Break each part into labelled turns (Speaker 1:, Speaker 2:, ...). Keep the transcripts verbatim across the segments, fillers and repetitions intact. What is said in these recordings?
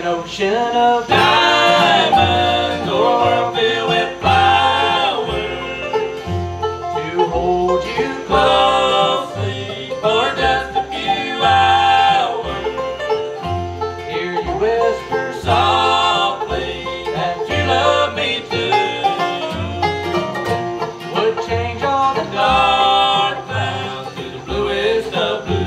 Speaker 1: an ocean of
Speaker 2: diamonds or a world filled with flowers
Speaker 1: to hold you
Speaker 2: closely for just a few hours.
Speaker 1: Hear you whisper
Speaker 2: Softly that you love me too.
Speaker 1: would change all the
Speaker 2: Dark clouds to the bluest of blue.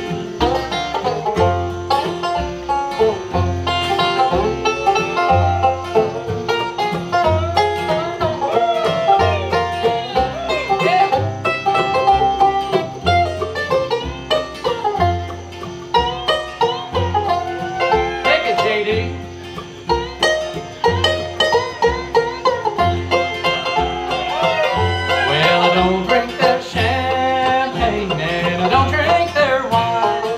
Speaker 1: Well, I don't drink their champagne and I don't drink their wine,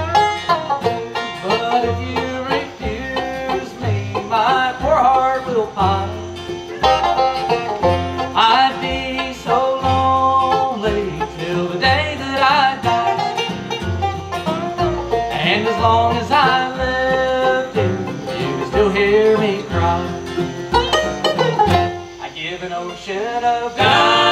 Speaker 1: but if you refuse me, my poor heart will pine. I'd be so lonely till the day that I die, and as long as I lived, you could still hear me cry. I give an ocean of
Speaker 2: Diamonds